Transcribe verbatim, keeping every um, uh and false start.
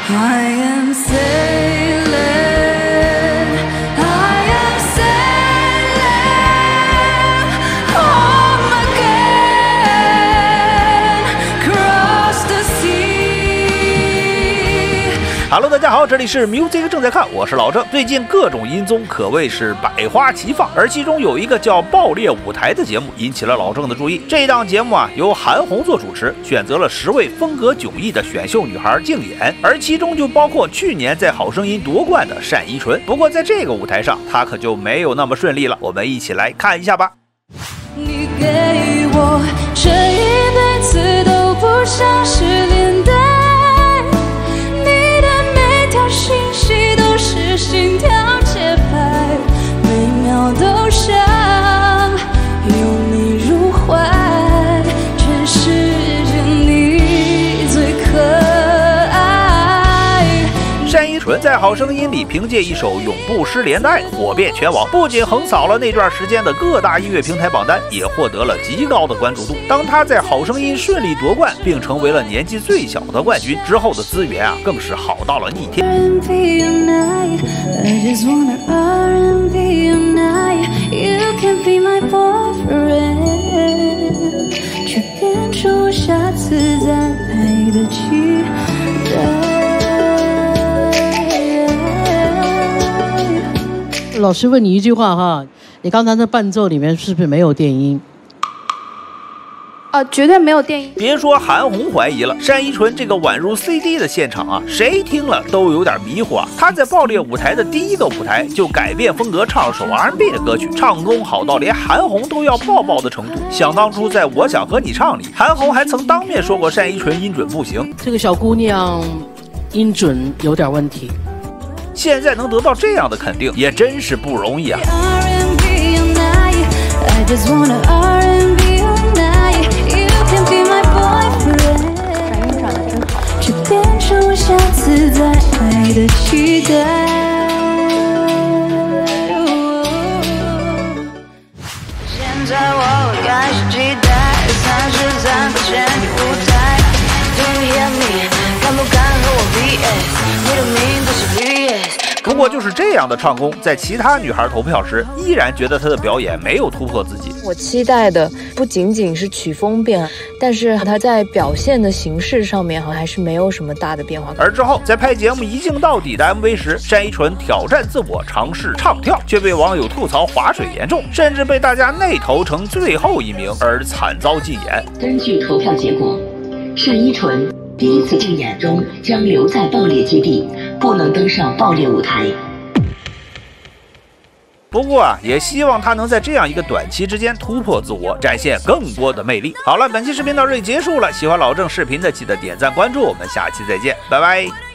I am sailing, I am sailing home again, cross the sea. Hello， 大家好，这里是 Music 正在看，我是老郑。最近各种音综可谓是百花齐放，而其中有一个叫《爆裂舞台》的节目引起了老郑的注意。这档节目啊，由韩红做主持，选择了十位风格迥异的选秀女孩竞演，而其中就包括去年在《好声音》夺冠的单依纯。不过在这个舞台上，她可就没有那么顺利了。我们一起来看一下吧。 你给我这一辈子都不想是连带，你的每条信息都是心跳节拍，每秒都想有你入怀，全世界你最可爱。 单依纯在《好声音》里凭借一首《永不失联的爱》火遍全网，不仅横扫了那段时间的各大音乐平台榜单，也获得了极高的关注度。当她在《好声音》顺利夺冠，并成为了年纪最小的冠军之后的资源啊，更是好到了逆天。 却变出下次再来的期待。 老师问你一句话哈，你刚才的伴奏里面是不是没有电音？ 呃，绝对没有电音。 别说韩红怀疑了，单依纯这个宛如 C D 的现场啊，谁听了都有点迷糊啊。她在爆裂舞台的第一个舞台就改变风格唱首 R and B 的歌曲，唱功好到连韩红都要抱抱的程度。想当初在我想和你唱里，韩红还曾当面说过单依纯音准不行， 这个小姑娘音准有点问题。 现在能得到这样的肯定，也真是不容易啊。 变成下次再爱的期待。现在我开始期待三十三个前女舞台 Do you hear me 敢不敢和我 V S 你的名字是 V S。 不过就是这样的唱功，在其他女孩投票时，依然觉得她的表演没有突破自己。 我期待的不仅仅是曲风变，但是她在表现的形式上面好像还是没有什么大的变化。 而之后在拍节目一镜到底的 M V 时，单依纯挑战自我，尝试唱跳，却被网友吐槽划水严重，甚至被大家内投成最后一名，而惨遭禁演。 根据投票结果，单依纯第一次竞演中将留在爆裂基地，不能登上爆裂舞台。 不过啊，也希望他能在这样一个短期之间突破自我，展现更多的魅力。好了，本期视频到这里结束了。喜欢老郑视频的，记得点赞关注，我们下期再见，拜拜。